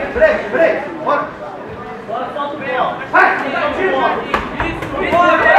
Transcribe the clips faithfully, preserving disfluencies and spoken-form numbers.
break, break. Bora. Bora, solta o pé, ó. Vai! Isso,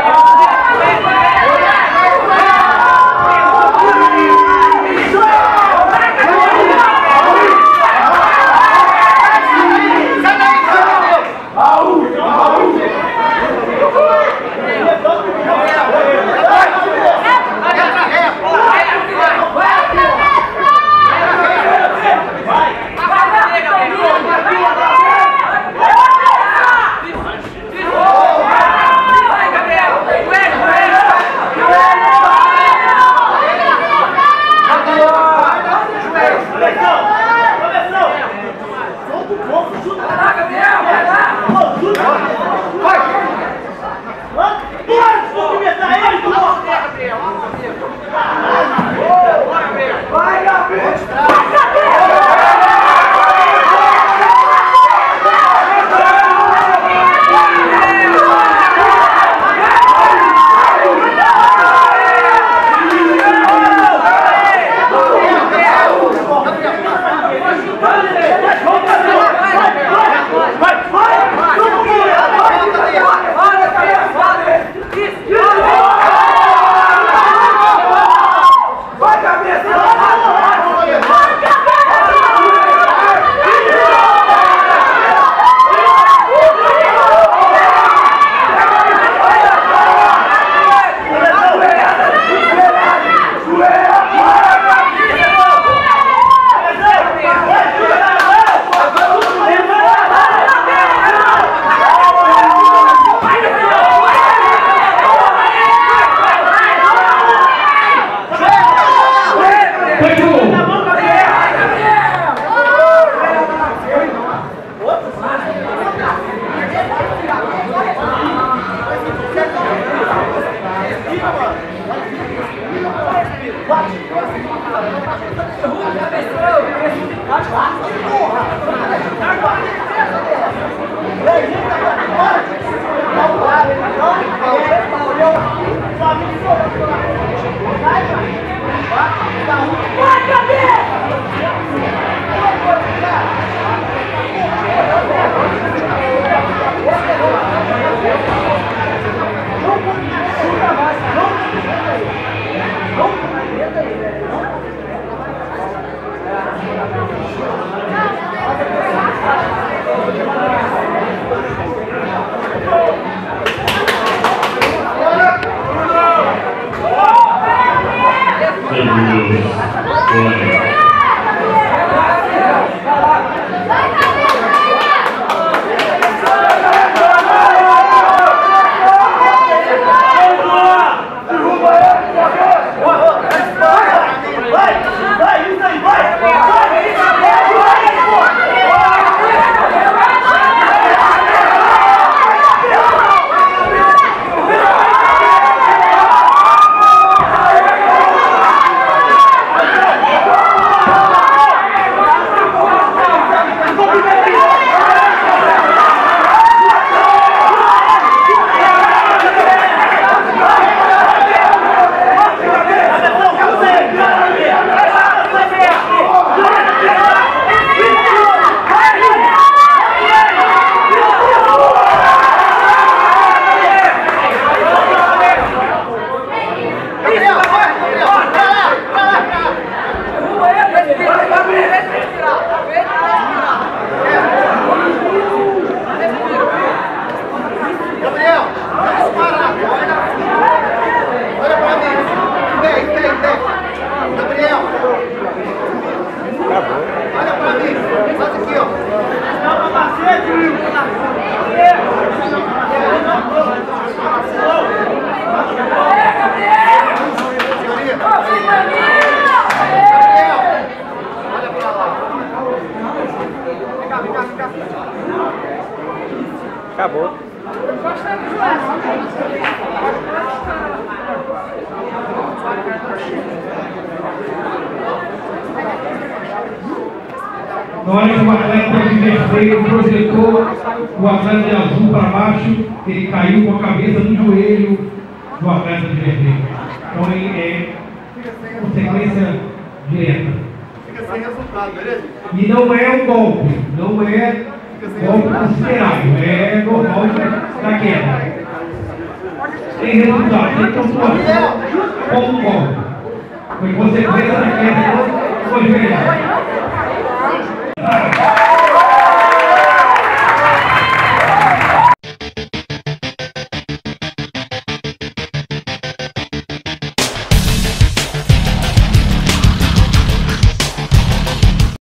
Acabou. Na hora que o atleta de vermelho projetou o atleta de azul para baixo, ele caiu com a cabeça no joelho do atleta de vermelho. Então é consequência direta. sem resultado, beleza? E não é um golpe, não é golpe considerado, é normal da queda. Tem resultado, tem pontuação como golpe. Foi consequência da queda, não foi verdade.